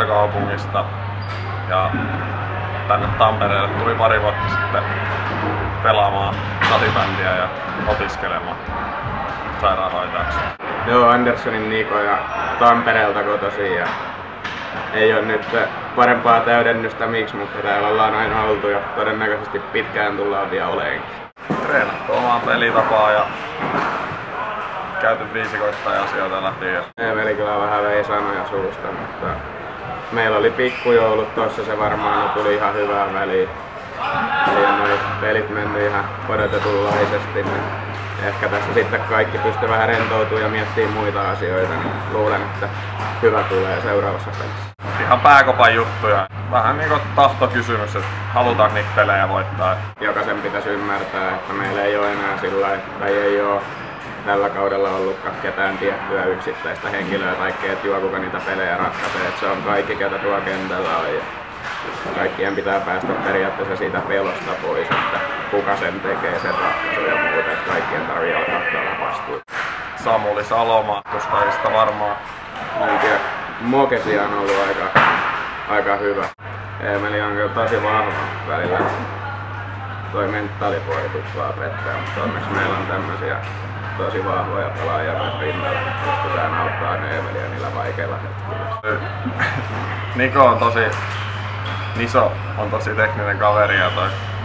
tyttökaupungista ja tänne Tampereelle tuli pari vuotta sitten pelaamaan salibändiä ja opiskelemaan sairaanhoitajaksi. Joo, Anderssonin Niko ja Tampereelta kotoisin ja ei ole nyt parempaa täydennystä miksi, mutta täällä ollaan aina oltu ja todennäköisesti pitkään tullaan vielä oleenkin. Treenattu omaa pelitapaa ja käyty viisikoista ja asioita läpi. Eemeli kyllä vähän vei sanoja suusta, mutta meillä oli pikkujoulut tossa, se varmaan tuli ihan hyvää väliin. Eli on noi pelit mennyt ihan odotetunlaisesti. Niin ehkä tässä sitten kaikki pystyy vähän rentoutumaan ja miettimään muita asioita, niin luulen, että hyvä tulee seuraavassa pelissä. Ihan pääkopan juttuja. Vähän niinku tahtokysymys, että halutaanko niitä pelejä voittaa. Jokaisen pitäisi ymmärtää, että meillä ei ole enää sillä tai ei ole tällä kaudella ollutkaan ketään tiettyä yksittäistä henkilöä tai ketjua, kuka niitä pelejä ratkaisee. Että se on kaikki, ketä tuo kentällä on. Ja kaikkien pitää päästä periaatteessa siitä pelosta pois, että kuka sen tekee sen ratkaisun ja muuta. Että kaikkien tarvii alkaa ottaa vastuuta. Samuli Saloma, kustajista varmaan. Mokesi on ollut aika hyvä. Eemeli on kyllä tosi vahva välillä. Toi mentaalipuoli tuppaa pettää, mutta onneksi meillä on tämmösiä tosi vahvoja pelaajia myös rinnalla. Pystytään auttamaan Eemeliä niillä vaikeilla hetkillä. Niko on Niso on tosi tekninen kaveri ja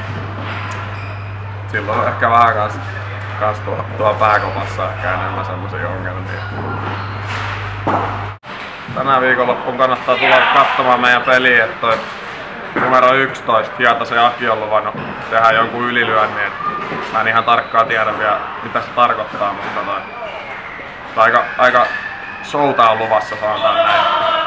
silloin ehkä vähän kans tuolla pääkopassa ehkä enemmän semmosia ongelmia. Tänä viikonloppuun kannattaa tulla katsomaan meidän peliä, että toi numero 11 Hietasen Aki on luvannut tehdä jonkun ylilyönnin. Mä en ihan tarkkaan tiedä vielä mitä se tarkoittaa, mutta aika showta on luvassa, sanotaan näin.